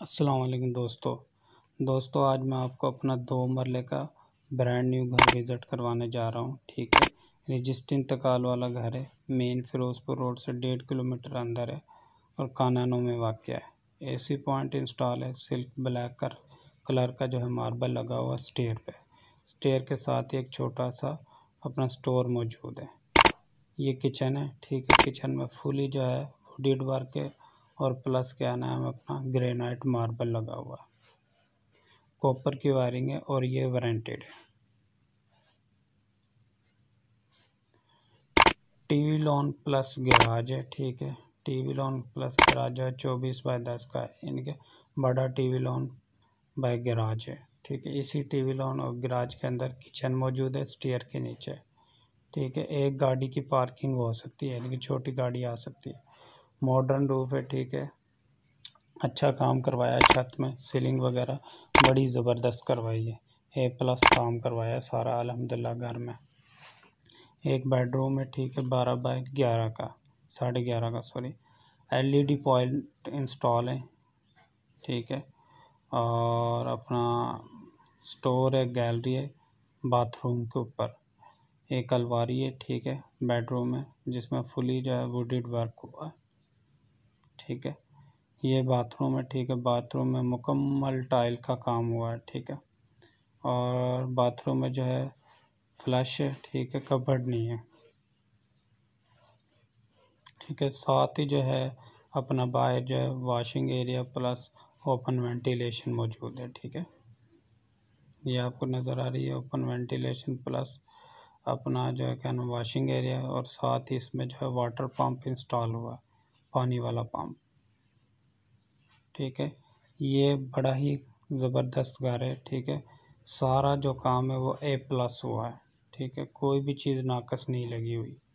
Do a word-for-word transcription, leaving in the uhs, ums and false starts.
अस्सलाम वालेकुम दोस्तों दोस्तों आज मैं आपको अपना दो मरले का ब्रांड न्यू घर विज़िट करवाने जा रहा हूँ। ठीक है, रजिस्ट्री इंतकाल वाला घर है। मेन फिरोज़पुर रोड से डेढ़ किलोमीटर अंदर है और काननों में वाक़या है। एसी पॉइंट इंस्टॉल है। सिल्क ब्लैक कर कलर का जो है मार्बल लगा हुआ स्टेयर पे। स्टेयर के साथ ही एक छोटा सा अपना स्टोर मौजूद है। ये किचन है। ठीक है, किचन में फुली जो है वुडेड वर्क है और प्लस क्या नाम है अपना ग्रेनाइट मार्बल लगा हुआ है। कॉपर की वायरिंग है और ये वारंटेड है। टीवी लॉन प्लस गैराज है। ठीक है, टीवी लॉन प्लस गैराज है। चौबीस बाय दस का है। इनके बड़ा टीवी लॉन बाय गैराज है। ठीक है, इसी टीवी लॉन और गैराज के अंदर किचन मौजूद है स्टेयर के नीचे। ठीक है, एक गाड़ी की पार्किंग हो सकती है, लेकिन छोटी गाड़ी आ सकती है। मॉडर्न रूफ है। ठीक है, अच्छा काम करवाया है। छत में सीलिंग वगैरह बड़ी ज़बरदस्त करवाई है। ए प्लस काम करवाया है सारा अल्हम्दुलिल्लाह घर में। एक बेडरूम है। ठीक है, बारह बाय ग्यारह का साढ़े ग्यारह का सॉरी एलईडी पॉइंट इंस्टॉल है। ठीक है, और अपना स्टोर है, गैलरी है बाथरूम के ऊपर। एक अलमारी है। ठीक है, बेडरूम है जिसमें फुली जो है वुडेड वर्क हुआ है। ठीक है, ये बाथरूम है। ठीक है, बाथरूम में मुकम्मल टाइल का काम हुआ है। ठीक है, और बाथरूम में जो है फ्लश है। ठीक है, कबर्ड नहीं है। ठीक है, साथ ही जो है अपना बाहर जो है washing area plus open ventilation मौजूद है। ठीक है, ये आपको नज़र आ रही है ओपन वेंटिलेशन प्लस अपना जो है क्या नाम वॉशिंग एरिया, और साथ ही इसमें जो है वाटर पंप इंस्टॉल हुआ, पानी वाला पंप। ठीक है, ये बड़ा ही ज़बरदस्त घर है। ठीक है, सारा जो काम है वो ए प्लस हुआ है। ठीक है, कोई भी चीज़ नाकस नहीं लगी हुई।